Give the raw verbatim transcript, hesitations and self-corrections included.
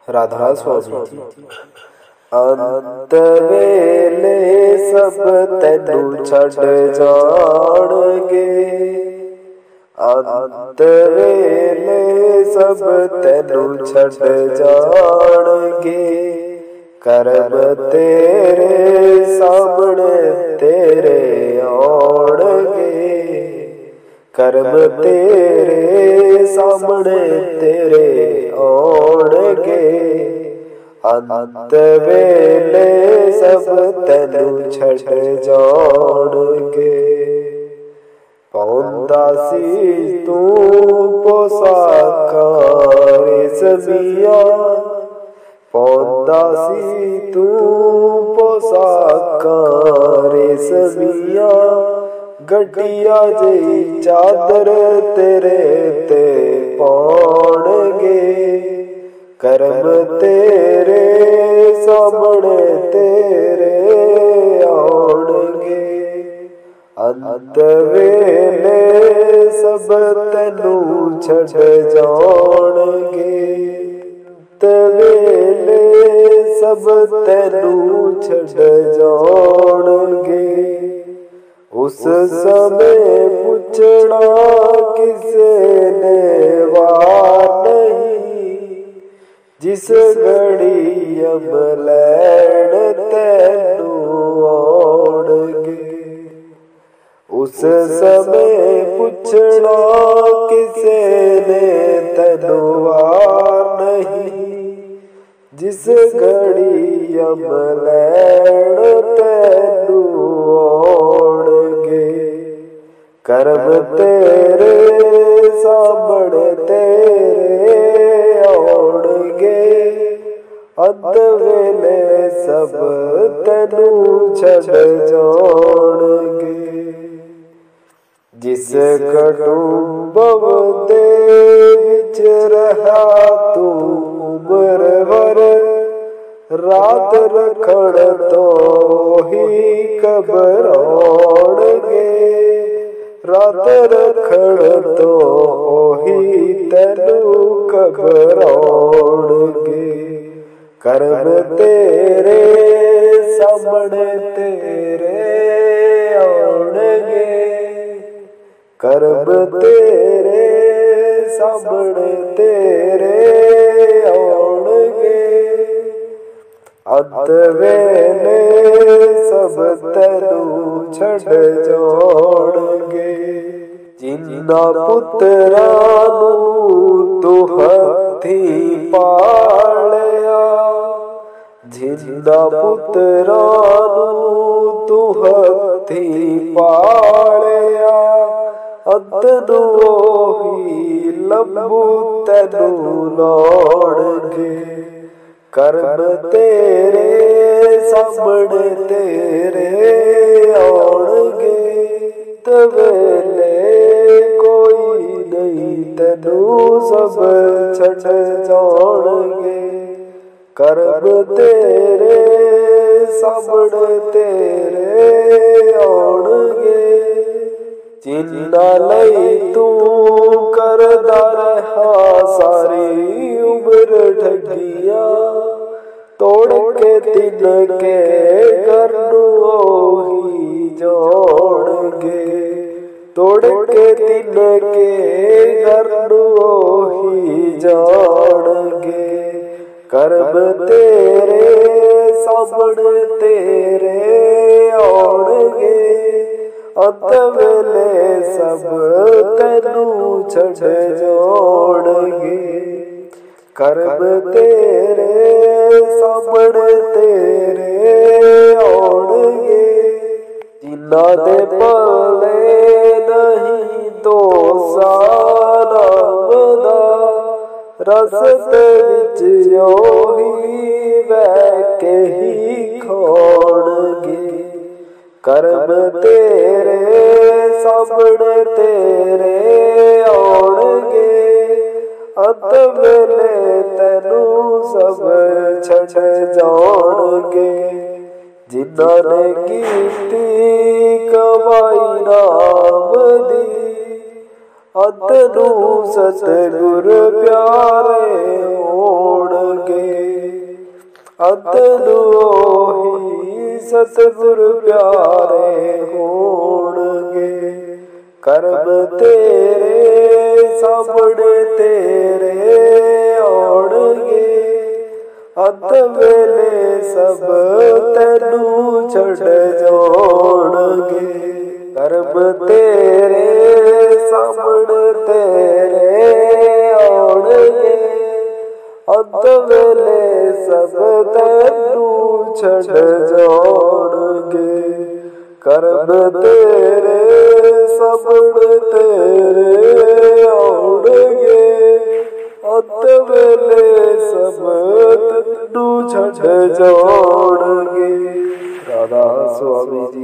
राधा स्वामी जी। अंत वेले सब तेनू छड़ जाणगे, अंत वेले सब तेनू छड़ जाणगे। करम तेरे सामने तेरे आउणगे, करम तेरे सामने तेरे आउणगे। अंत वेले सब तेनू छड़ जाणगे। पौंदा सी तू पोसाका रेशमिया, पौंदा सी तू पोसाका रेशमिया। गड्डिया जी चादर तेरे ते पाउणगे, करम तेरे सामने तेरे आउणगे। अंत वेले सब तेनू छड़ जाणगे, अंत वेले सब तेनू छड़ जाणगे। उस समय पुछना किसे ने वार नहीं, जिस घड़ी अब लैण तेनू आउणगे। उस समय पुछना किसे ने तेनू वार नहीं, जिस घड़ी अब लैण तेनू आउणगे। करम तेरे सामने तेरे आउणगे। अंत वेले सब तेनू छड़ जाणगे। जिस कुटुंब दे विच रहा तू उम्र भर, रात रखण तो ही घबराउणगे, रात रखण तो ही तेनू घबराउणगे। करम तेरे सामने तेरे आउणगे, करम तेरे सामने तेरे आउणगे। अंत वेले सब तेनू छड़ जाणगे। जिन्ना पुत्रा नू तू हथी पालिया, जिन्ना पुत्रा नू तू हथी पालिया। अंत नू ओही लंबू तेनू लाउणगे, करम तेरे सामने तेरे आउणगे। तवेले कोई नहीं तेनू सब छड़ जाणगे, करम तेरे सामने तेरे आउणगे। जिन्ना लई तू करदा रहा सारी उम्र ठगिया, तोड़ के तिन के घर नू ओही जाणगे, तोड़ के तिन के घर नू ओही जाणगे। करम तेरे सामने तेरे आउणगे। अंत वेले सब तेनू छड़ जाणगे, करम तेरे सामने तेरे आउणगे। जिन्ना दे पल्ले नहीं तो सारा वदा, रस्ते विच ओही बह के ही खाणगे। करम तेरे सामने तेरे आउणगे। अंत वेले तेनू सब छड़ जाणगे। जिन्ना ने कीती कमाई नाम दी, अंत नू सतगुर प्यारे होणगे। अंत नूं ओही सतगुर प्यारे होणगे। कर्म तेरे सामने तेरे आउणगे, अंत वेले सब तैनू छड़ जाणगे। कर्म तेरे सामने तेरे आउणगे, अंत वेले सब तैनू छड़ जाणगे। कर्म तेरे सामने तेरे आउणगे, अंत वेले सब तैनू छड़ जाणगे। राधा स्वामी जी।